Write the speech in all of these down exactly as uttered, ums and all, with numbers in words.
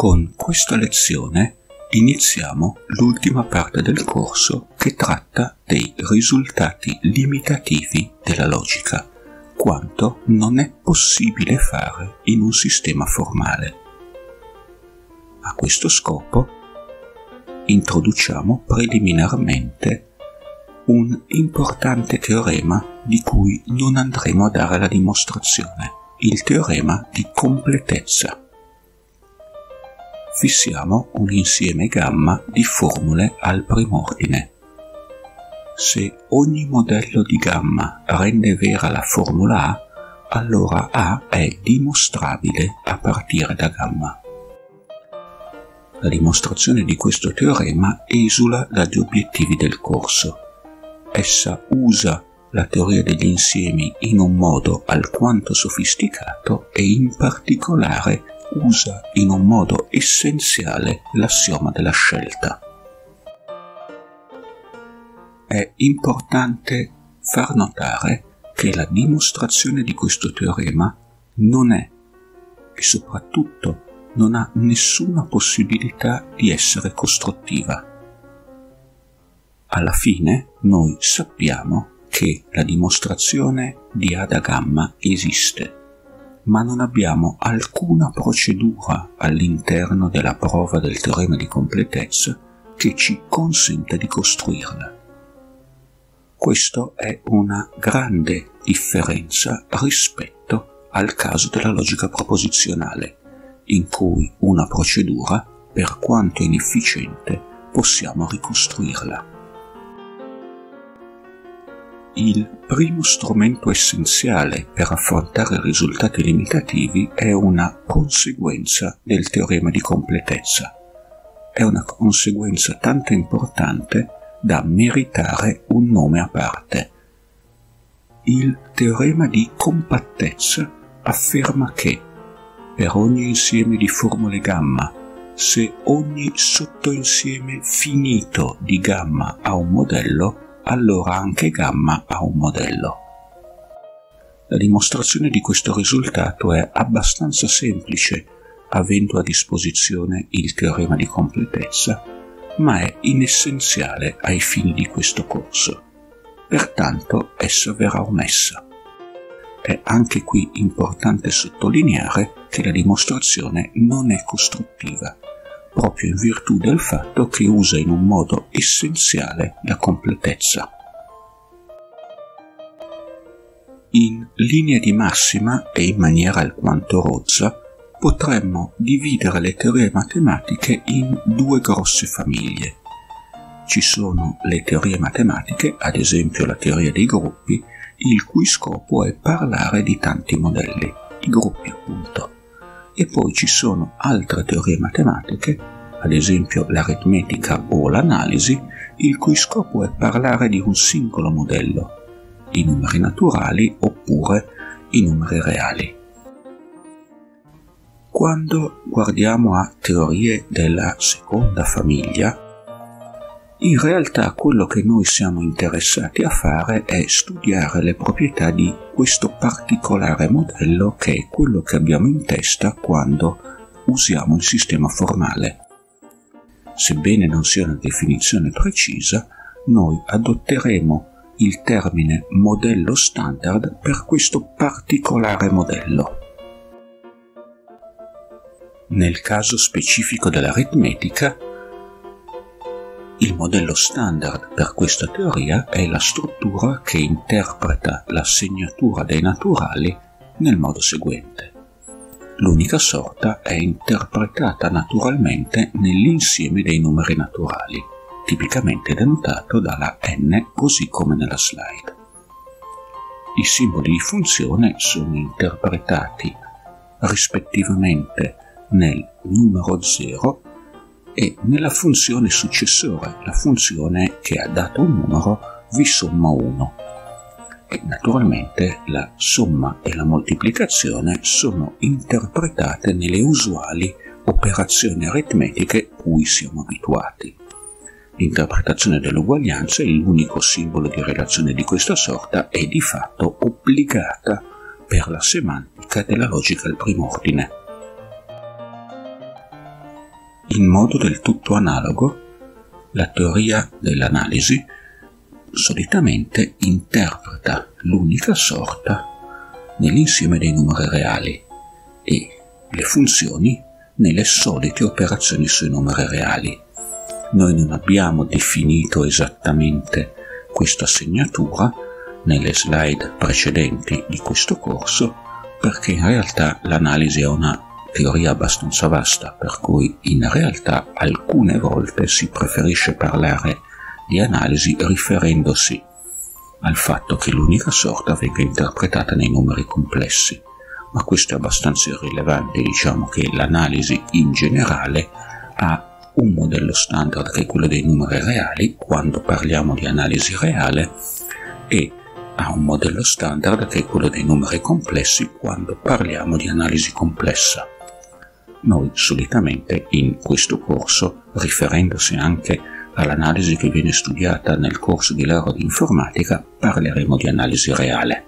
Con questa lezione iniziamo l'ultima parte del corso che tratta dei risultati limitativi della logica, quanto non è possibile fare in un sistema formale. A questo scopo introduciamo preliminarmente un importante teorema di cui non andremo a dare la dimostrazione, il teorema di completezza. Fissiamo un insieme gamma di formule al primordine. Se ogni modello di gamma rende vera la formula A, allora A è dimostrabile a partire da gamma. La dimostrazione di questo teorema esula dagli obiettivi del corso. Essa usa la teoria degli insiemi in un modo alquanto sofisticato e in particolare usa in un modo essenziale l'assioma della scelta. È importante far notare che la dimostrazione di questo teorema non è, e soprattutto non ha nessuna possibilità di essere costruttiva. Alla fine noi sappiamo che la dimostrazione di A da gamma esiste, ma non abbiamo alcuna procedura all'interno della prova del teorema di completezza che ci consenta di costruirla. Questo è una grande differenza rispetto al caso della logica proposizionale, in cui una procedura, per quanto inefficiente, possiamo ricostruirla. Il primo strumento essenziale per affrontare risultati limitativi è una conseguenza del teorema di completezza. È una conseguenza tanto importante da meritare un nome a parte. Il teorema di compattezza afferma che per ogni insieme di formule gamma, se ogni sottoinsieme finito di gamma ha un modello, allora anche gamma ha un modello. La dimostrazione di questo risultato è abbastanza semplice, avendo a disposizione il teorema di completezza, ma è inessenziale ai fini di questo corso. Pertanto essa verrà omessa. È anche qui importante sottolineare che la dimostrazione non è costruttiva, proprio in virtù del fatto che usa in un modo essenziale la completezza. In linea di massima e in maniera alquanto rozza, potremmo dividere le teorie matematiche in due grosse famiglie. Ci sono le teorie matematiche, ad esempio la teoria dei gruppi, il cui scopo è parlare di tanti modelli, i gruppi appunto. E poi ci sono altre teorie matematiche, ad esempio l'aritmetica o l'analisi, il cui scopo è parlare di un singolo modello, i numeri naturali oppure i numeri reali. Quando guardiamo a teorie della seconda famiglia, in realtà quello che noi siamo interessati a fare è studiare le proprietà di questo particolare modello che è quello che abbiamo in testa quando usiamo il sistema formale. Sebbene non sia una definizione precisa, noi adotteremo il termine modello standard per questo particolare modello. Nel caso specifico dell'aritmetica, il modello standard per questa teoria è la struttura che interpreta la segnatura dei naturali nel modo seguente. L'unica sorta è interpretata naturalmente nell'insieme dei numeri naturali, tipicamente denotato dalla n così come nella slide. I simboli di funzione sono interpretati rispettivamente nel numero zero e nella funzione successore, la funzione che ha dato un numero vi somma uno. E naturalmente la somma e la moltiplicazione sono interpretate nelle usuali operazioni aritmetiche cui siamo abituati. L'interpretazione dell'uguaglianza è l'unico simbolo di relazione di questa sorta e di fatto obbligata per la semantica della logica al primordine. in modo del tutto analogo, la teoria dell'analisi solitamente interpreta l'unica sorta nell'insieme dei numeri reali e le funzioni nelle solite operazioni sui numeri reali. Noi non abbiamo definito esattamente questa segnatura nelle slide precedenti di questo corso, perché in realtà l'analisi è una teoria abbastanza vasta, per cui in realtà alcune volte si preferisce parlare di analisi riferendosi al fatto che l'unica sorta venga interpretata nei numeri complessi, ma questo è abbastanza irrilevante. Diciamo che l'analisi in generale ha un modello standard che è quello dei numeri reali quando parliamo di analisi reale e ha un modello standard che è quello dei numeri complessi quando parliamo di analisi complessa. Noi solitamente in questo corso, riferendosi anche all'analisi che viene studiata nel corso di laurea di informatica, parleremo di analisi reale.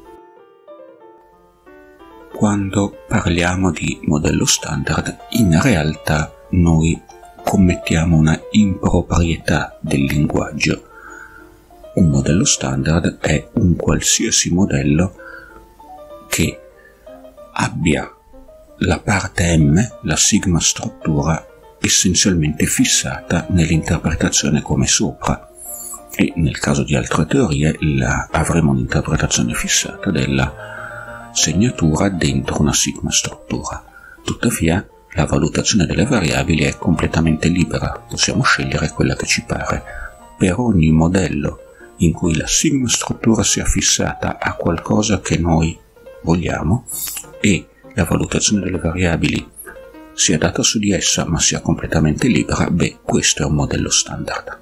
Quando parliamo di modello standard, in realtà noi commettiamo una improprietà del linguaggio. Un modello standard è un qualsiasi modello che abbia la parte M, la sigma struttura, essenzialmente fissata nell'interpretazione come sopra, e nel caso di altre teorie la, avremo un'interpretazione fissata della segnatura dentro una sigma struttura. Tuttavia la valutazione delle variabili è completamente libera, possiamo scegliere quella che ci pare. Per ogni modello in cui la sigma struttura sia fissata a qualcosa che noi vogliamo e la valutazione delle variabili sia data su di essa ma sia completamente libera, beh, questo è un modello standard.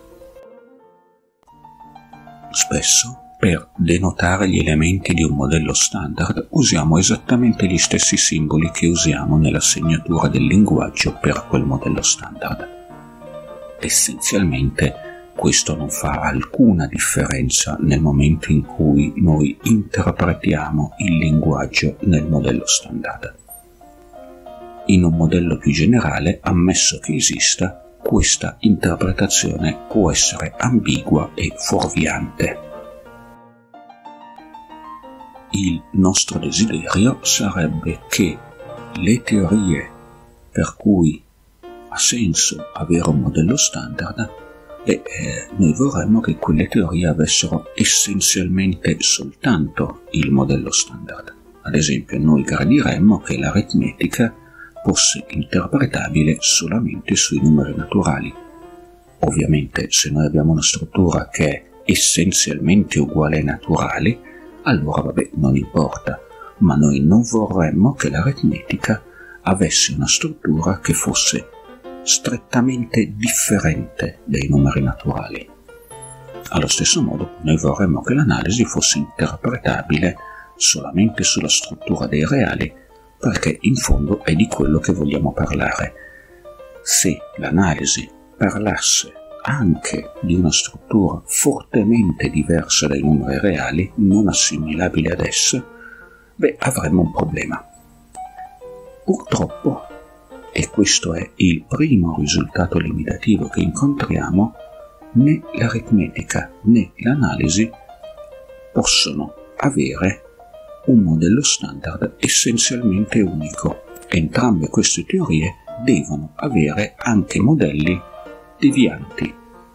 Spesso, per denotare gli elementi di un modello standard, usiamo esattamente gli stessi simboli che usiamo nella segnatura del linguaggio per quel modello standard. Essenzialmente, questo non fa alcuna differenza nel momento in cui noi interpretiamo il linguaggio nel modello standard. In un modello più generale, ammesso che esista, questa interpretazione può essere ambigua e fuorviante. Il nostro desiderio sarebbe che le teorie per cui ha senso avere un modello standard, e eh, noi vorremmo che quelle teorie avessero essenzialmente soltanto il modello standard. Ad esempio, noi gradiremmo che l'aritmetica fosse interpretabile solamente sui numeri naturali. Ovviamente, se noi abbiamo una struttura che è essenzialmente uguale ai naturali, allora vabbè, non importa, ma noi non vorremmo che l'aritmetica avesse una struttura che fosse strettamente differente dai numeri naturali. Allo stesso modo, noi vorremmo che l'analisi fosse interpretabile solamente sulla struttura dei reali, perché in fondo è di quello che vogliamo parlare. Se l'analisi parlasse anche di una struttura fortemente diversa dai numeri reali, non assimilabile ad essa, beh, avremmo un problema. Purtroppo, e questo è il primo risultato limitativo che incontriamo, né l'aritmetica né l'analisi possono avere un modello standard essenzialmente unico. Entrambe queste teorie devono avere anche modelli devianti.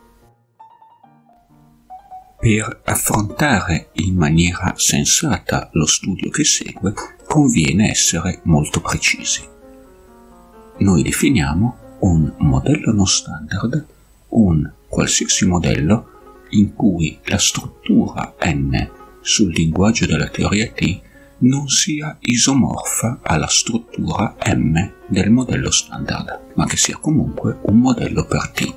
Per affrontare in maniera sensata lo studio che segue, conviene essere molto precisi. Noi definiamo un modello non standard, un qualsiasi modello in cui la struttura N sul linguaggio della teoria T non sia isomorfa alla struttura M del modello standard, ma che sia comunque un modello per T.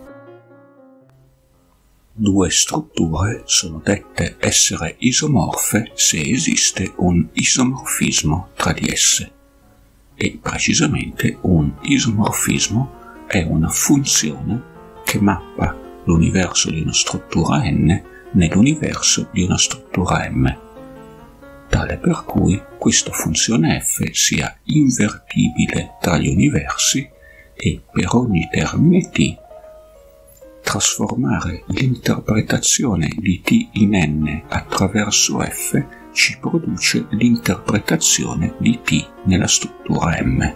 Due strutture sono dette essere isomorfe se esiste un isomorfismo tra di esse. E precisamente un isomorfismo è una funzione che mappa l'universo di una struttura N nell'universo di una struttura M, tale per cui questa funzione F sia invertibile tra gli universi e per ogni termine t trasformare l'interpretazione di t in n attraverso f ci produce l'interpretazione di t nella struttura M.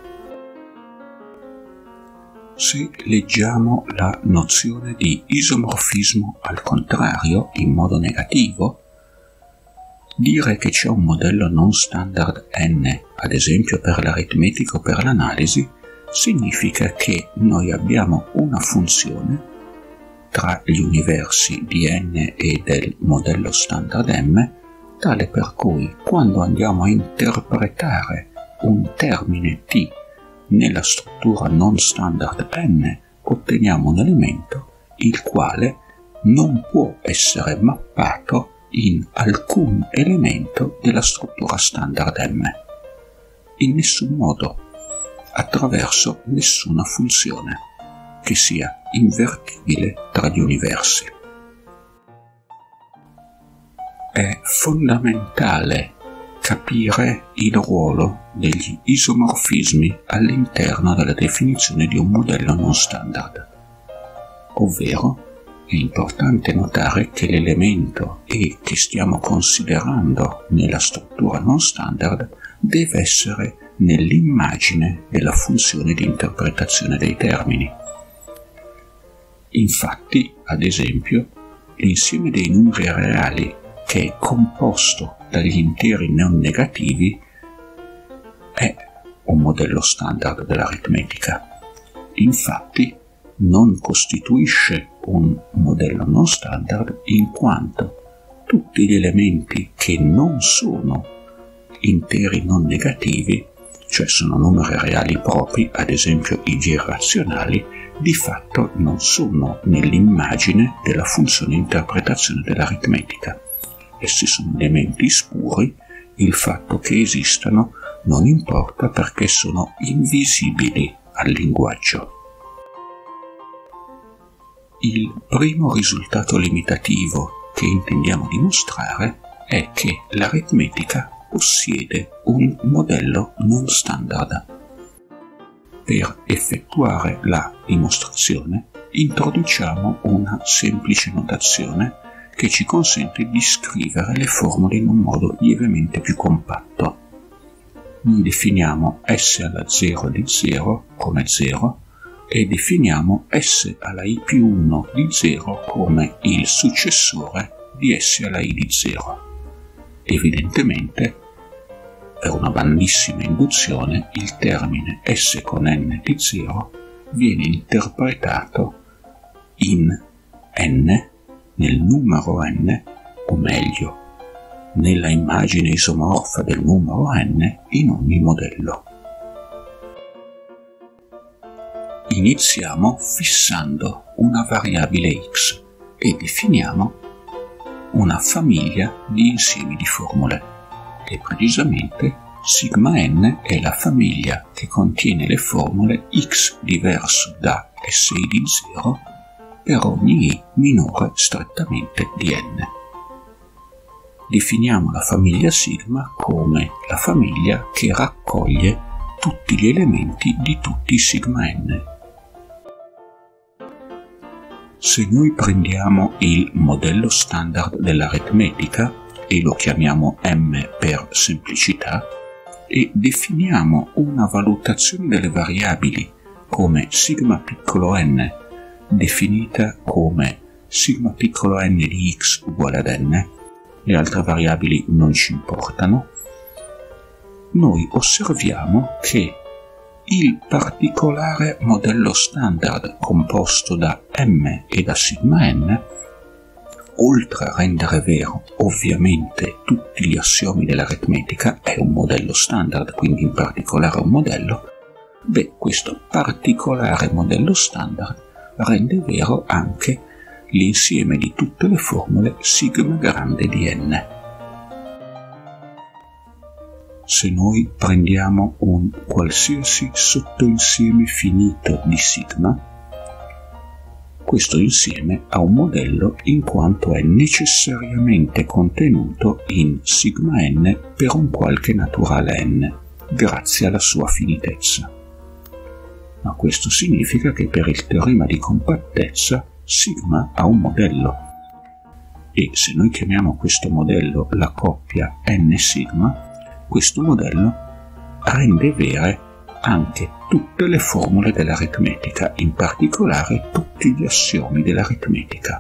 Se leggiamo la nozione di isomorfismo al contrario in modo negativo, dire che c'è un modello non standard n, ad esempio per l'aritmetica o per l'analisi, significa che noi abbiamo una funzione tra gli universi di n e del modello standard M, tale per cui quando andiamo a interpretare un termine t nella struttura non standard n, otteniamo un elemento il quale non può essere mappato in alcun elemento della struttura standard M, in nessun modo, attraverso nessuna funzione che sia invertibile tra gli universi. È fondamentale capire il ruolo degli isomorfismi all'interno della definizione di un modello non standard, ovvero è importante notare che l'elemento E che stiamo considerando nella struttura non standard deve essere nell'immagine della funzione di interpretazione dei termini. Infatti, ad esempio, l'insieme dei numeri reali che è composto dagli interi non negativi è un modello standard dell'aritmetica. Infatti, non costituisce un modello non standard in quanto tutti gli elementi che non sono interi non negativi, cioè sono numeri reali propri, ad esempio i g irrazionali, di fatto non sono nell'immagine della funzione di interpretazione dell'aritmetica. Essi sono elementi spuri, il fatto che esistano non importa perché sono invisibili al linguaggio. Il primo risultato limitativo che intendiamo dimostrare è che l'aritmetica possiede un modello non standard. Per effettuare la dimostrazione introduciamo una semplice notazione che ci consente di scrivere le formule in un modo lievemente più compatto. Noi definiamo S alla zero di zero come zero e definiamo S alla i più uno di zero come il successore di S alla i di zero. Evidentemente, per una banalissima induzione, il termine S con n di zero viene interpretato in n, nel numero n, o meglio, nella immagine isomorfa del numero n in ogni modello. Iniziamo fissando una variabile x e definiamo una famiglia di insiemi di formule. E precisamente sigma n è la famiglia che contiene le formule x diverso da Si di zero per ogni i minore strettamente di n. Definiamo la famiglia sigma come la famiglia che raccoglie tutti gli elementi di tutti i sigma n. Se noi prendiamo il modello standard dell'aritmetica e lo chiamiamo M per semplicità, e definiamo una valutazione delle variabili come sigma piccolo n, definita come sigma piccolo n di x uguale ad n, le altre variabili non ci importano, noi osserviamo che il particolare modello standard composto da M e da sigma n, oltre a rendere vero ovviamente tutti gli assiomi dell'aritmetica, è un modello standard, quindi in particolare un modello, beh, questo particolare modello standard rende vero anche l'insieme di tutte le formule sigma grande di n. Se noi prendiamo un qualsiasi sottoinsieme finito di sigma, questo insieme ha un modello in quanto è necessariamente contenuto in sigma n per un qualche naturale n, grazie alla sua finitezza. ma questo significa che per il teorema di compattezza sigma ha un modello, e se noi chiamiamo questo modello la coppia n sigma, questo modello rende vere anche tutte le formule dell'aritmetica, in particolare tutti gli assiomi dell'aritmetica.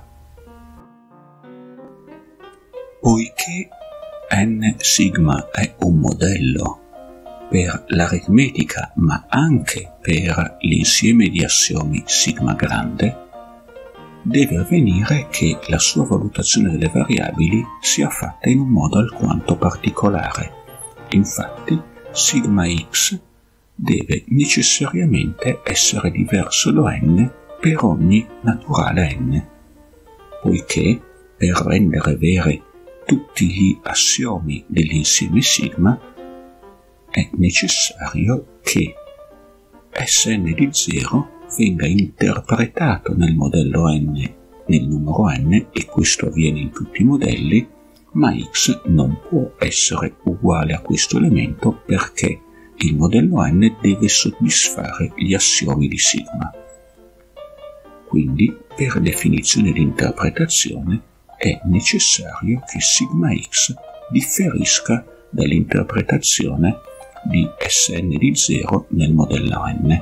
Poiché n sigma è un modello per l'aritmetica ma anche per l'insieme di assiomi sigma grande, deve avvenire che la sua valutazione delle variabili sia fatta in un modo alquanto particolare. Infatti, sigma x deve necessariamente essere diverso da n per ogni naturale n, poiché per rendere vere tutti gli assiomi dell'insieme sigma è necessario che Sn di zero venga interpretato nel modello n nel numero n, e questo avviene in tutti i modelli, ma x non può essere uguale a questo elemento perché il modello n deve soddisfare gli assiomi di sigma. Quindi, per definizione di interpretazione, è necessario che sigma x differisca dall'interpretazione di Sn di zero nel modello n,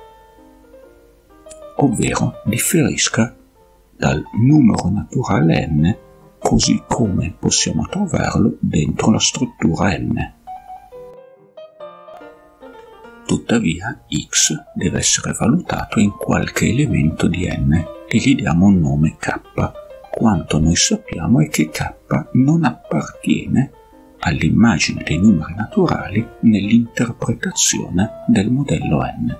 ovvero differisca dal numero naturale n così come possiamo trovarlo dentro la struttura n. Tuttavia x deve essere valutato in qualche elemento di n e gli diamo un nome k. Quanto noi sappiamo è che k non appartiene all'immagine dei numeri naturali nell'interpretazione del modello n.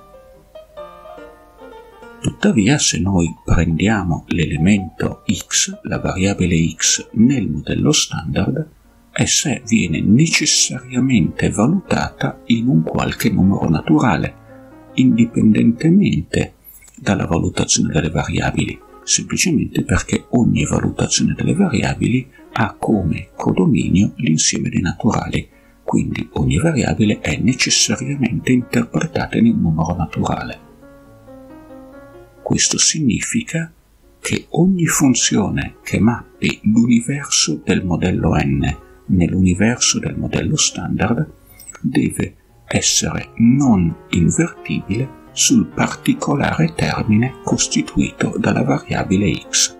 Tuttavia, se noi prendiamo l'elemento x, la variabile x, nel modello standard, essa viene necessariamente valutata in un qualche numero naturale, indipendentemente dalla valutazione delle variabili, semplicemente perché ogni valutazione delle variabili ha come codominio l'insieme dei naturali, quindi ogni variabile è necessariamente interpretata in un numero naturale. Questo significa che ogni funzione che mappi l'universo del modello n nell'universo del modello standard deve essere non invertibile sul particolare termine costituito dalla variabile x.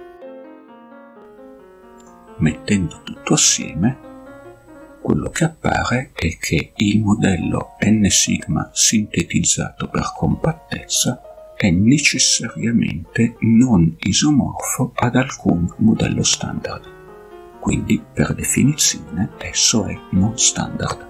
Mettendo tutto assieme, quello che appare è che il modello n sigma sintetizzato per compattezza è necessariamente non isomorfo ad alcun modello standard, quindi per definizione esso è non standard.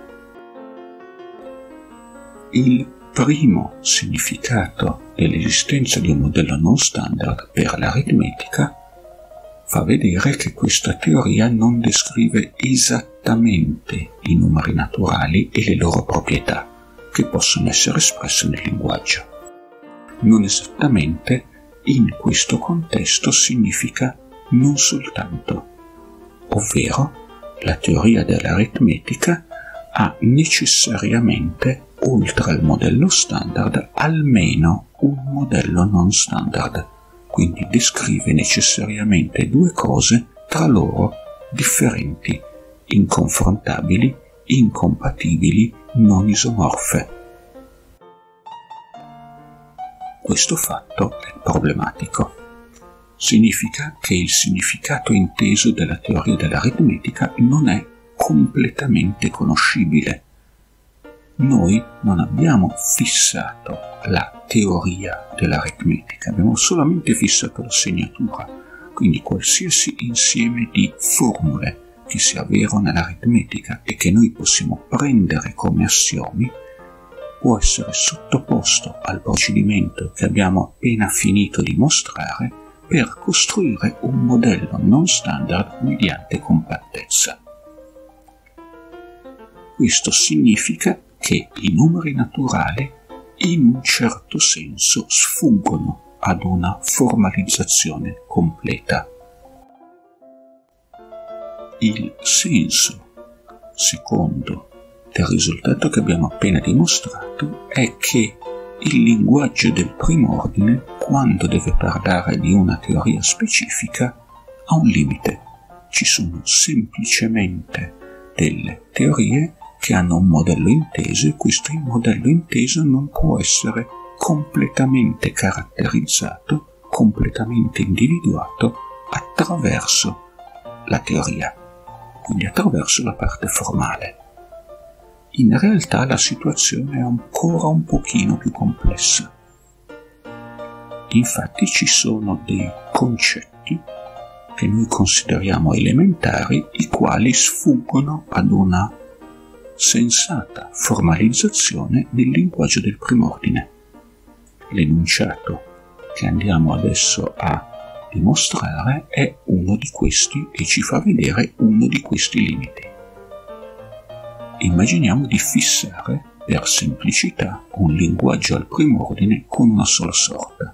Il primo significato dell'esistenza di un modello non standard per l'aritmetica fa vedere che questa teoria non descrive esattamente i numeri naturali e le loro proprietà, che possono essere espresse nel linguaggio. Non esattamente in questo contesto significa non soltanto, ovvero la teoria dell'aritmetica ha necessariamente, oltre al modello standard, almeno un modello non standard, quindi descrive necessariamente due cose tra loro differenti, inconfrontabili, incompatibili, non isomorfe. Questo fatto è problematico. Significa che il significato inteso della teoria dell'aritmetica non è completamente conoscibile. Noi non abbiamo fissato la teoria dell'aritmetica, abbiamo solamente fissato la segnatura, quindi qualsiasi insieme di formule che sia vero nell'aritmetica e che noi possiamo prendere come assiomi può essere sottoposto al procedimento che abbiamo appena finito di mostrare per costruire un modello non standard mediante compattezza. Questo significa che i numeri naturali in un certo senso sfuggono ad una formalizzazione completa. Il senso secondo del risultato che abbiamo appena dimostrato è che il linguaggio del primordine, quando deve parlare di una teoria specifica, ha un limite. Ci sono semplicemente delle teorie che hanno un modello inteso e questo modello inteso non può essere completamente caratterizzato, completamente individuato attraverso la teoria, quindi attraverso la parte formale. In realtà la situazione è ancora un pochino più complessa. Infatti ci sono dei concetti che noi consideriamo elementari, i quali sfuggono ad una sensata formalizzazione nel linguaggio del primordine. L'enunciato che andiamo adesso a dimostrare è uno di questi e ci fa vedere uno di questi limiti. Immaginiamo di fissare, per semplicità, un linguaggio al primordine con una sola sorta.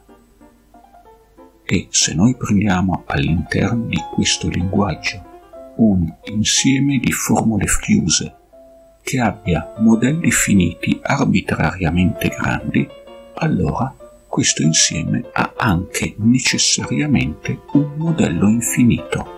E se noi prendiamo all'interno di questo linguaggio un insieme di formule chiuse che abbia modelli finiti arbitrariamente grandi, allora questo insieme ha anche necessariamente un modello infinito.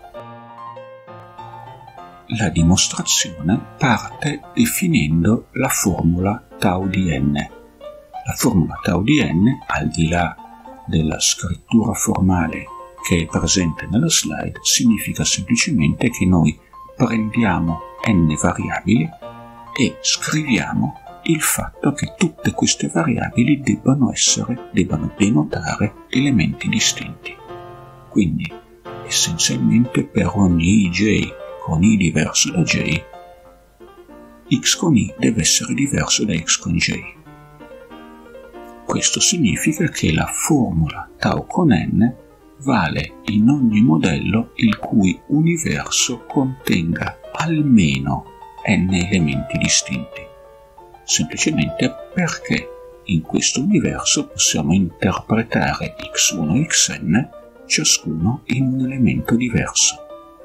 La dimostrazione parte definendo la formula tau di n. La formula tau di n, al di là della scrittura formale che è presente nella slide, significa semplicemente che noi prendiamo n variabili e scriviamo il fatto che tutte queste variabili debbano essere, debbano denotare elementi distinti. Quindi, essenzialmente per ogni ij con i diverso da j, x con i deve essere diverso da x con j. Questo significa che la formula tau con n vale in ogni modello il cui universo contenga almeno n elementi distinti, semplicemente perché in questo universo possiamo interpretare x uno e xn ciascuno in un elemento diverso.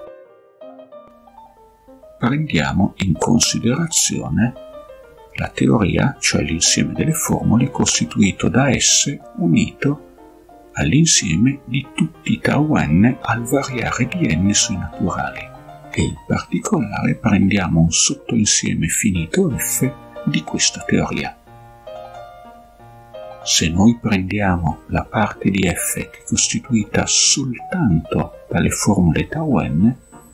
Prendiamo in considerazione la teoria, cioè l'insieme delle formule costituito da S unito all'insieme di tutti i tau n al variare di n sui naturali, e in particolare prendiamo un sottoinsieme finito F di questa teoria. Se noi prendiamo la parte di F che è costituita soltanto dalle formule tau n,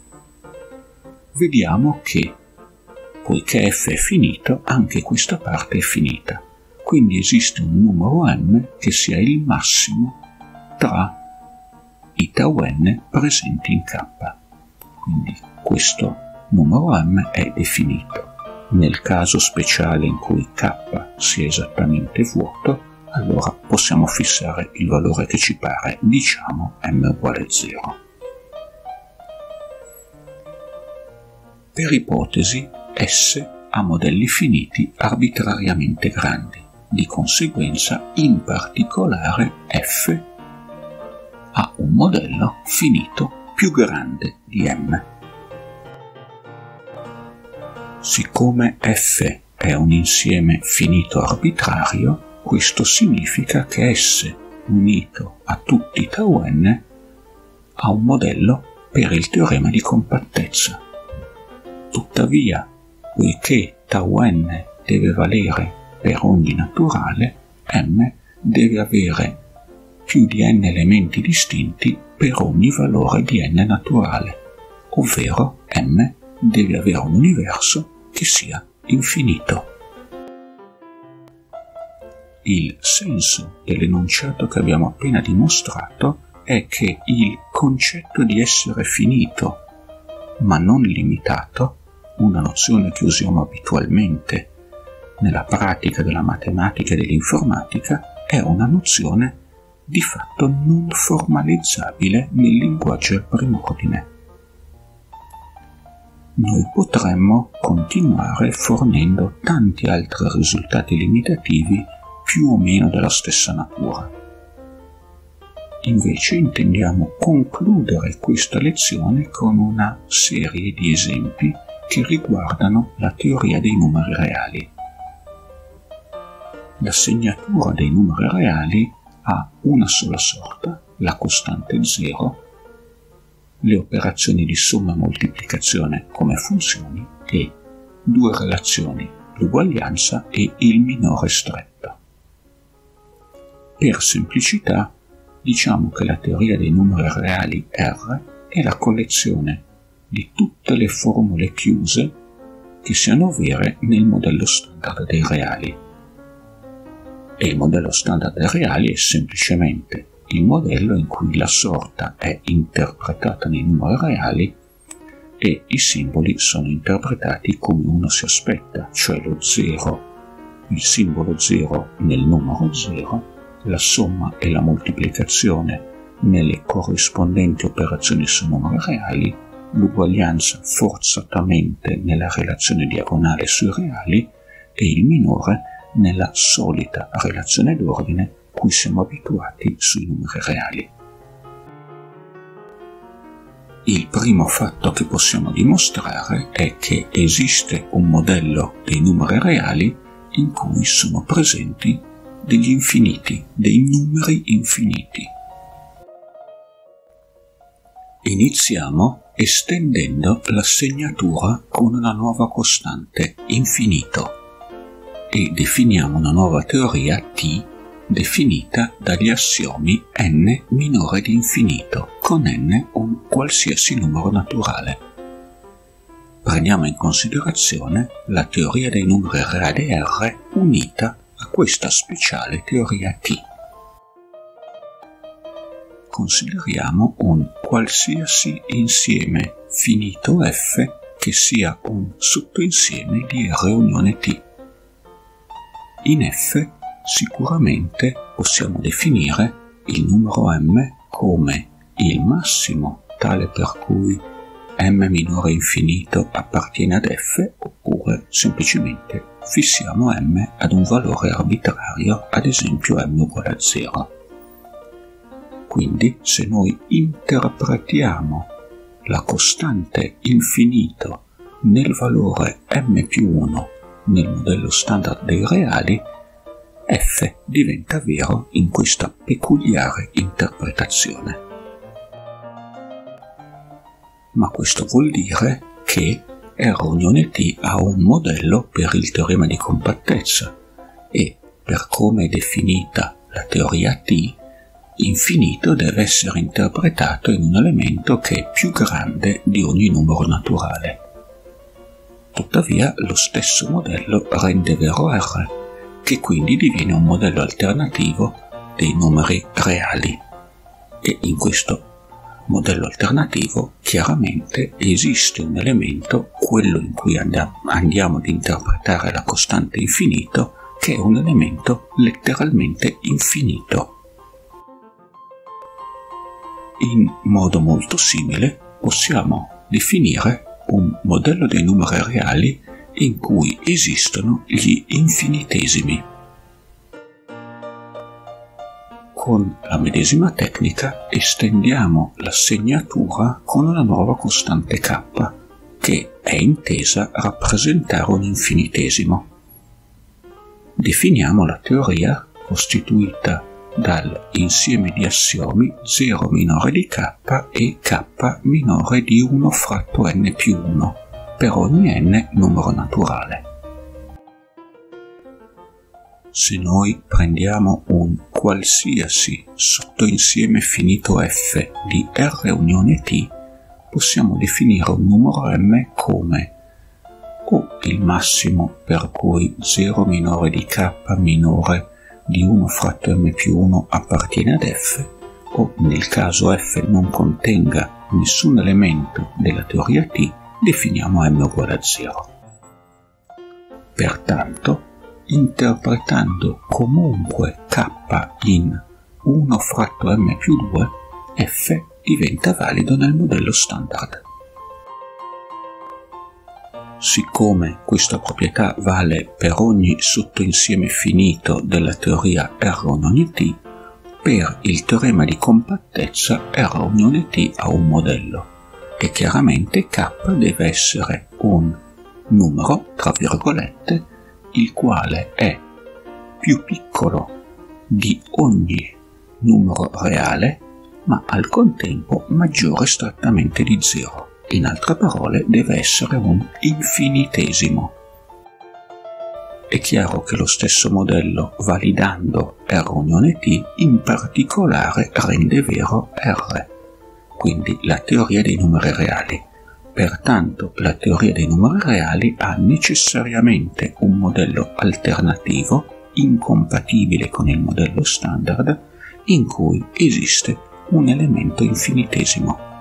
vediamo che, poiché F è finito, anche questa parte è finita. Quindi esiste un numero m che sia il massimo tra i tau n presenti in K. Quindi questo numero m è definito. Nel caso speciale in cui K sia esattamente vuoto, allora possiamo fissare il valore che ci pare, diciamo m uguale zero. Per ipotesi, S ha modelli finiti arbitrariamente grandi, di conseguenza in particolare F ha un modello finito più grande di M. Siccome F è un insieme finito arbitrario, questo significa che S unito a tutti i tau n ha un modello per il teorema di compattezza. Tuttavia, poiché tau n deve valere per ogni naturale, m deve avere più di n elementi distinti per ogni valore di n naturale, ovvero m deve avere un universo che sia infinito. Il senso dell'enunciato che abbiamo appena dimostrato è che il concetto di essere finito ma non limitato, una nozione che usiamo abitualmente nella pratica della matematica e dell'informatica, è una nozione di fatto non formalizzabile nel linguaggio al primordine. Noi potremmo continuare fornendo tanti altri risultati limitativi più o meno della stessa natura. Invece intendiamo concludere questa lezione con una serie di esempi che riguardano la teoria dei numeri reali. la segnatura dei numeri reali ha una sola sorta, la costante zero, le operazioni di somma e moltiplicazione come funzioni e due relazioni, l'uguaglianza e il minore stretto. Per semplicità diciamo che la teoria dei numeri reali R è la collezione di tutte le formule chiuse che siano vere nel modello standard dei reali. E il modello standard dei reali è semplicemente il modello in cui la sorta è interpretata nei numeri reali e i simboli sono interpretati come uno si aspetta, cioè lo zero, il simbolo zero nel numero zero, la somma e la moltiplicazione nelle corrispondenti operazioni su numeri reali, l'uguaglianza forzatamente nella relazione diagonale sui reali e il minore nella solita relazione d'ordine cui siamo abituati sui numeri reali. Il primo fatto che possiamo dimostrare è che esiste un modello dei numeri reali in cui sono presenti degli infiniti, dei numeri infiniti. Iniziamo estendendo la segnatura con una nuova costante, infinito, e definiamo una nuova teoria T definita dagli assiomi n minore di infinito, con n un qualsiasi numero naturale. Prendiamo in considerazione la teoria dei numeri reali R unita a questa speciale teoria T. Consideriamo un qualsiasi insieme finito F che sia un sottoinsieme di R unione T. In F sicuramente possiamo definire il numero m come il massimo, tale per cui m minore infinito appartiene ad F, oppure semplicemente fissiamo m ad un valore arbitrario, ad esempio m uguale a zero. Quindi se noi interpretiamo la costante infinito nel valore m più uno nel modello standard dei reali, F diventa vero in questa peculiare interpretazione. Ma questo vuol dire che R unione T ha un modello per il teorema di compattezza e, per come è definita la teoria T, infinito deve essere interpretato in un elemento che è più grande di ogni numero naturale. Tuttavia, lo stesso modello rende vero R, che quindi diviene un modello alternativo dei numeri reali. E in questo modello alternativo chiaramente esiste un elemento, quello in cui andiamo, andiamo ad interpretare la costante infinito, che è un elemento letteralmente infinito. In modo molto simile possiamo definire un modello dei numeri reali in cui esistono gli infinitesimi. Con la medesima tecnica estendiamo la segnatura con una nuova costante k, che è intesa a rappresentare un infinitesimo. Definiamo la teoria costituita dall'insieme di assiomi zero minore di k e k minore di uno fratto n più uno per ogni n numero naturale. Se noi prendiamo un qualsiasi sottoinsieme finito F di R unione T, possiamo definire un numero m come o il massimo per cui zero minore di k minore di uno fratto m più uno appartiene ad F, o nel caso F non contenga nessun elemento della teoria T, definiamo m uguale a zero. Pertanto, interpretando comunque k in uno fratto m più due, F diventa valido nel modello standard. Siccome questa proprietà vale per ogni sottoinsieme finito della teoria R unione T, per il teorema di compattezza R unione T ha un modello e chiaramente K deve essere un numero, tra virgolette, il quale è più piccolo di ogni numero reale, ma al contempo maggiore estrattamente di zero. In altre parole, deve essere un infinitesimo. È chiaro che lo stesso modello, validando R unione T, in particolare rende vero R, quindi la teoria dei numeri reali. Pertanto la teoria dei numeri reali ha necessariamente un modello alternativo, incompatibile con il modello standard, in cui esiste un elemento infinitesimo.